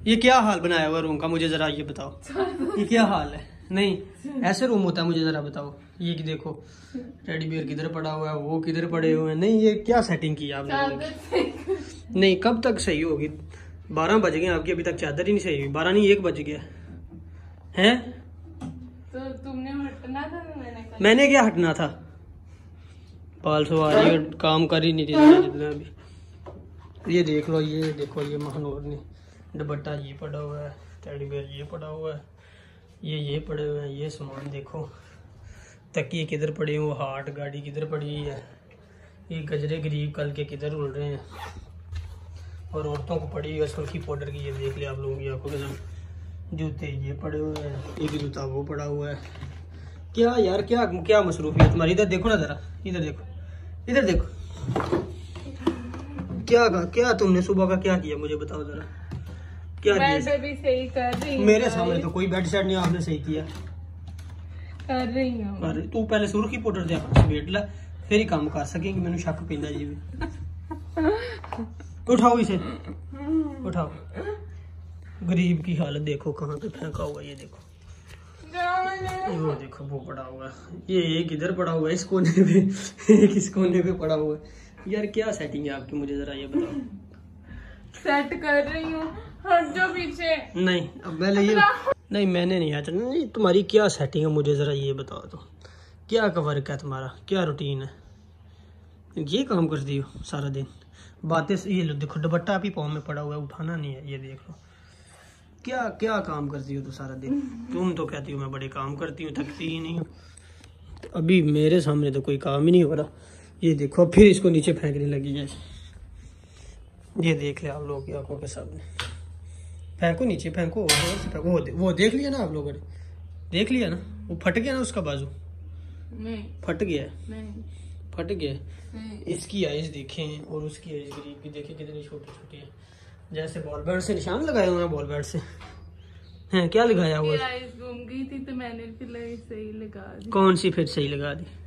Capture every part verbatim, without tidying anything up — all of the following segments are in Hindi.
ये क्या हाल बनाया हुआ रूम का, मुझे जरा ये बताओ। ये क्या हाल है? नहीं ऐसे रूम होता है, मुझे जरा बताओ। ये कि देखो टेडी बियर किधर पड़ा हुआ है, वो किधर पड़े हुए हैं। नहीं ये क्या सेटिंग की आपने? नहीं कब तक सही होगी? बारह बज गए आपकी, अभी तक चादर ही नहीं सही हुई। बारह नहीं एक बज गया है। तो तुमने हटना था ना, मैंने मैंने क्या हटना था? पाल सो आ रही है, काम कर ही नहीं रही अभी। ये देख लो, ये देखो ये महानूर ने दुपट्टा ये पड़ा हुआ है, टेडी बियर ये पड़ा हुआ है, ये ये पड़े हुए हैं। ये सामान देखो, तकिए किधर पड़े हुए, हाट गाड़ी किधर पड़ी हुई है, ये गजरे गरीब कल के किधर उड़ रहे हैं। और औरतों को पड़ी हुई है सुर्खी पाउडर की, ये देख लिया आप लोगों की आंखों के सामने। जूते ये पड़े हुए हैं, एक जूता वो पड़ा हुआ है। क्या यार क्या क्या मसरूफियत तुम्हारी। इधर देखो ना जरा, इधर देखो, इधर देखो। क्या क्या तुमने सुबह का क्या किया मुझे बताओ जरा। क्या मैं भी सही कर रही हूँ। मेरे सामने तो कोई बेड शेड नहीं आपने सही किया। कर रही हूँ। अरे तू पहले सुर्खी पाउडर दे समेट ला, फिर ही काम कर सकेंगे। मैंने शक पैंदा जी भी। उठाओ इसे, उठाओ। गरीब की हालत देखो, कहाँ पे फेंका हुआ। ये देखो, वो देखो वो पड़ा हुआ है। ये एक इधर पड़ा हुआ है इस कोने पे, एक इस कोने पे पड़ा हुआ है। यार क्या सेटिंग है आपकी, मुझे जरा ये बताओ। सेट कर रही हूँ, हट जाओ पीछे। नहीं अब पहले ये नहीं, मैंने नहीं आता। नहीं तुम्हारी क्या सेटिंग है मुझे जरा ये बताओ तो। क्या का वर्क है तुम्हारा, क्या रूटीन है? ये काम करती हो सारा दिन, बातें। ये लो देखो दुपट्टा आप ही पाँव में पड़ा हुआ है, उठाना नहीं है। ये देख लो क्या क्या काम करती हो तो सारा दिन। तुम तो कहती हो मैं बड़े काम करती हूँ, थकती ही नहीं हूँ। अभी मेरे सामने तो कोई काम ही नहीं हो रहा। ये देखो फिर इसको नीचे फेंकने लगी है। ये देख ले आप लोगों की आंखों के सामने। फेंको नीचे, फेंको और से फेंको। वो, दे, वो देख लिया ना आप लोगों ने, देख लिया ना, वो फट गया ना उसका बाजू। नहीं फट गया, नहीं फट गया। नहीं। इसकी आइज देखें और उसकी आइज गरीब की देखें कितनी छोटी छोटी है। जैसे बॉल बैट से निशान लगाए हुए हैं, बॉल बैट से हैं। क्या लगाया हुआ है? आइज घूम गई थी तो मैंने फिर सही लगा दी। कौन सी फिर सही लगा दी?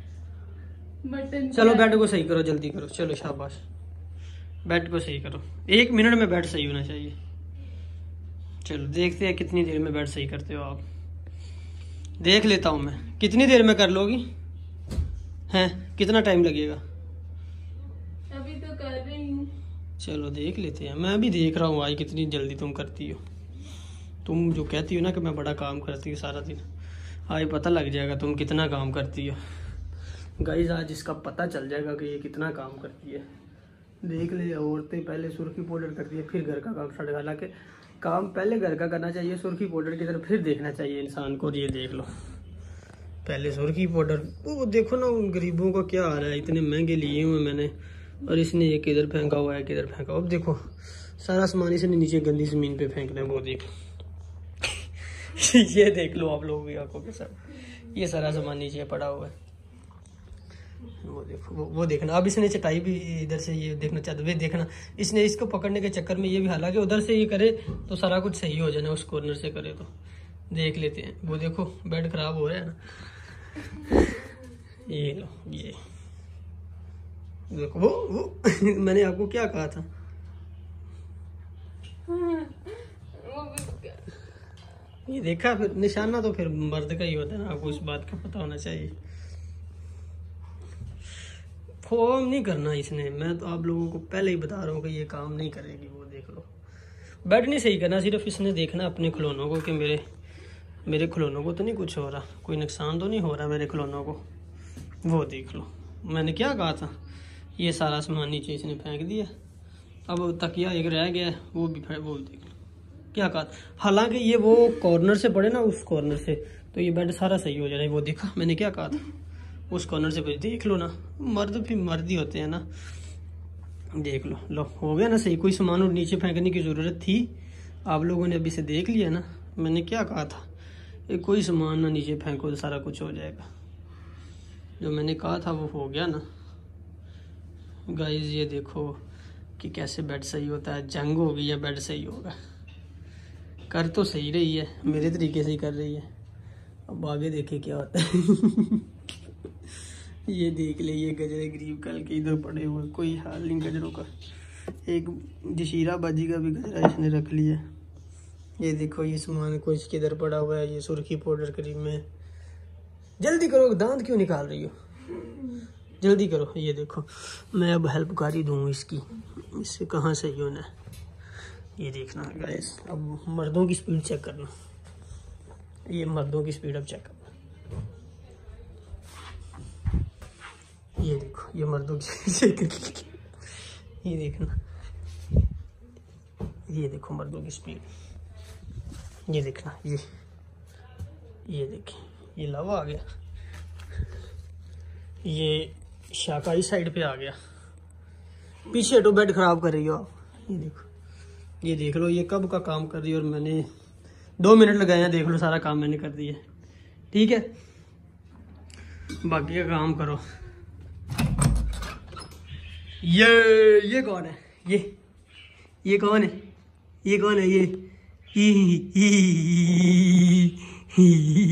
बटन। चलो बेड को सही करो, जल्दी करो। चलो शाबाश, बेड को सही करो। एक मिनट में बेड सही होना चाहिए। चलो देखते हैं कितनी देर में बेड सही करते हो आप। देख लेता हूँ मैं, कितनी देर में कर लोगी? हैं कितना टाइम लगेगा? अभी तो कर रही हूँ। चलो देख लेते हैं। मैं भी देख रहा हूँ आज कितनी जल्दी तुम करती हो। तुम जो कहती हो ना कि मैं बड़ा काम करती हूँ सारा दिन, आज पता लग जाएगा तुम कितना काम करती हो। गाइस आज इसका पता चल जाएगा कि ये कितना काम करती है। देख ले, औरतें पहले सुर्खी पाउडर करती है फिर घर का काम स्टार्ट। हालांकि काम पहले घर का करना चाहिए, सुर्खी पाउडर की तरफ फिर देखना चाहिए इंसान को। ये देख लो, पहले सुर्खी पाउडर। वो देखो ना उन गरीबों का क्या हाल है, इतने महंगे लिए हुए मैंने, और इसने ये किधर फेंका हुआ है, किधर फेंका। अब देखो सारा सामान इसने नीचे गंदी जमीन पे फेंकना है। वो देखो ये देख लो आप लोगों की आंखों के साथ, ये सारा सामान नीचे पड़ा हुआ है। वो देखो वो, वो देखना। अब इसने चटाई भी इधर से ये देखना चाहते हुए देखना, इसने इसको पकड़ने के चक्कर में ये भी, हालांकि उधर से ये करे तो सारा कुछ सही हो जाना, उस कॉर्नर से करे तो। देख लेते हैं। वो देखो बेड खराब हो रहा है ना। ये लो, ये देखो वो वो मैंने आपको क्या कहा था। ये देखा, फिर निशाना तो फिर मर्द का ही होता है ना, आपको इस बात का पता होना चाहिए। फॉर्म नहीं करना इसने, मैं तो आप लोगों को पहले ही बता रहा हूँ कि ये काम नहीं करेगी। वो देख लो, बेड नहीं सही करना, सिर्फ इसने देखना अपने खिलौनों को कि मेरे मेरे खिलौनों को तो नहीं कुछ हो रहा, कोई नुकसान तो नहीं हो रहा मेरे खिलौनों को। वो देख लो, मैंने क्या कहा था। ये सारा सामान नीचे इसने फेंक दिया। अब तकिया एक रह गया, वो भी वो देख लो क्या कहा। हालांकि ये वो कॉर्नर से पड़े ना, उस कॉर्नर से, तो ये बेड सारा सही हो जाएगा। वो देखा मैंने क्या कहा था, उस कॉर्नर से देख लो ना। मर्द भी मर्द ही होते हैं ना। देख लो, लो हो गया ना सही। कोई सामान और नीचे फेंकने की ज़रूरत थी? आप लोगों ने अभी से देख लिया ना, मैंने क्या कहा था। ये कोई सामान ना नीचे फेंको तो सारा कुछ हो जाएगा। जो मैंने कहा था वो हो गया ना। गाइस ये देखो कि कैसे बेड सही होता है। जंग हो गई है, बेड सही होगा। कर तो सही रही है, मेरे तरीके से ही कर रही है। अब आगे देखे क्या होता है। ये देख ले, ये गजरे गरीब कल के इधर पड़े हुए, कोई हाल नहीं गजरों का। एक जशीरा बाजी का भी गजरा इसने रख लिया। ये देखो ये सामान कुछ किधर पड़ा हुआ है, ये सुर्खी पाउडर क्रीम में। जल्दी करो, दांत क्यों निकाल रही हो, जल्दी करो। ये देखो मैं अब हेल्प कर ही दूँ इसकी, इससे कहाँ सही होना है। ये देखना गाइस, अब मर्दों की स्पीड चेक करना, ये मर्दों की स्पीड अब चेक करना। ये देखो ये मर्दों की स्पीड, ये देखना, ये देखो मर्दों की स्पीड, ये देखना, ये ये देखिए ये लवा आ गया, ये शाकाई साइड पे आ गया। पीछे हटो, बेड खराब कर रही हो आप। ये देखो, ये देख लो ये कब का काम कर रही है, और मैंने दो मिनट लगाए हैं, देख लो सारा काम मैंने कर दिया। ठीक है, बाकी का काम करो। ये ये कौन है, ये ये कौन है, ये कौन है, ये ही ही ही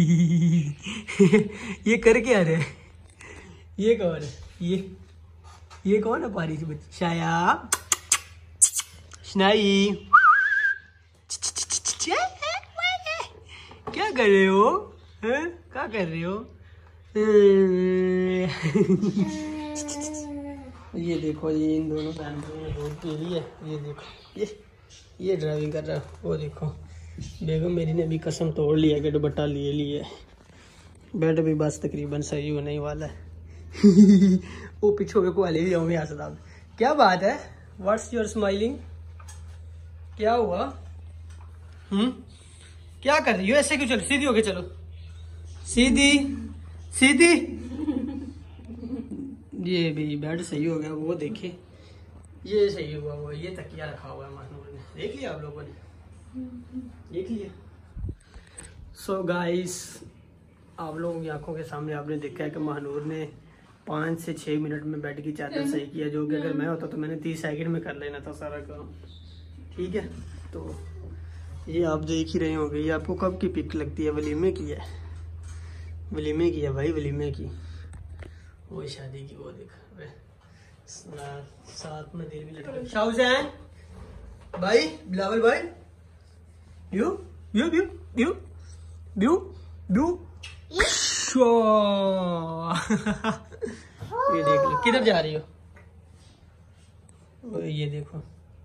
ये कर क्या रहे, ये कौन है, ये ये कौन है, पारी सी बच्ची, शाया शनाई, क्या कर रहे हो, हैं क्या कर रहे हो। ये देखो ये इन दोनों बहन भाइयों ने दूध पी लिया। ये देखो ये ये ड्राइविंग कर रहा है, वो देखो बेगम मेरी ने भी कसम तोड़ लिया कि दुपट्टा लिए लिए। बेड भी बस तकरीबन सही होने ही वाला है। वो पीछे के को ले जाऊँ यहाँ से। क्या बात है, व्हाट्स योर स्माइलिंग, क्या हुआ, हम्म क्या कर रही हो, ऐसे क्यों, चलो सीधी होके चलो, सीधी सीधी। ये भी बेड सही हो गया, वो देखे ये सही हुआ, वो ये तकिया रखा हुआ है महानूर ने, देख लिया आप लोगों ने, देख लिया। सो गाइस, आप लोगों की आंखों के सामने आपने देखा है कि महानूर ने पाँच से छः मिनट में बेड की चादर सही किया, जो कि अगर मैं होता तो मैंने तीस सेकंड में कर लेना था सारा काम। ठीक है, तो ये आप देख ही रहे होंगे। ये आपको कब की पिक लगती है, वलीमे की है, वलीमे की है भाई, वलीमे की, वो शादी की, वो देखा साथ में दिल भी लटका। शाहजैन भाई, बिलावल भाई, you you you you you you ये देख लो किधर जा रही हो, ये देखो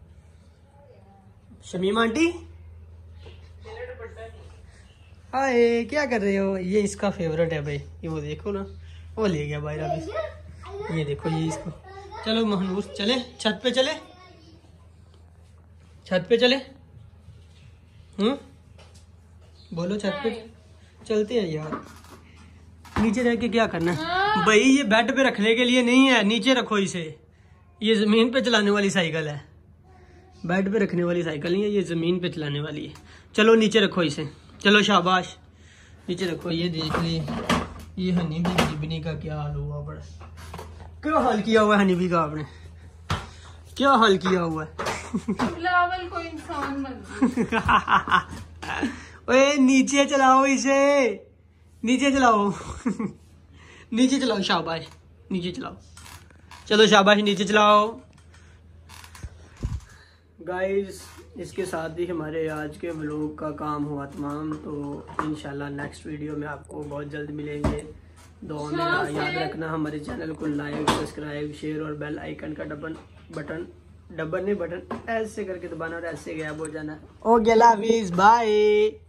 शमीम आंटी, हाय क्या कर रहे हो। ये इसका फेवरेट है भाई, ये वो देखो ना, वो ले गया बाहर अभी। ये देखो ये इसको, चलो महनूर चले, छत पे चले, छत पे चले, हम्म बोलो छत पे चलते हैं यार। नीचे रह के क्या करना है भाई, ये बेड पे रखने के लिए नहीं है, नीचे रखो इसे। ये जमीन पे चलाने वाली साइकिल है, बेड पे रखने वाली साइकिल नहीं है, ये जमीन पे चलाने वाली है। चलो नीचे रखो इसे, चलो शाबाश नीचे रखो। ये देख ली, ये हनीबी गिबनी का क्या हाल हुआ, बड़ा क्या हाल किया हुआ है हनीबी का आपने, क्या हाल किया हुआ है। बिलावल को इंसान बन ओए नीचे चलाओ इसे, नीचे चलाओ नीचे चलाओ, शाबाश नीचे चलाओ, चलो शाबाश नीचे चलाओ। गाइस इसके साथ ही हमारे आज के व्लॉग का काम हुआ तमाम। तो इंशाल्लाह नेक्स्ट वीडियो में आपको बहुत जल्द मिलेंगे। दुआ में याद रखना, हमारे चैनल को लाइक सब्सक्राइब शेयर और बेल आइकन का डबन बटन डबल नहीं बटन ऐसे करके दबाना और ऐसे गैप हो जाना। ओके अल्लाह हाफिज़, बाय।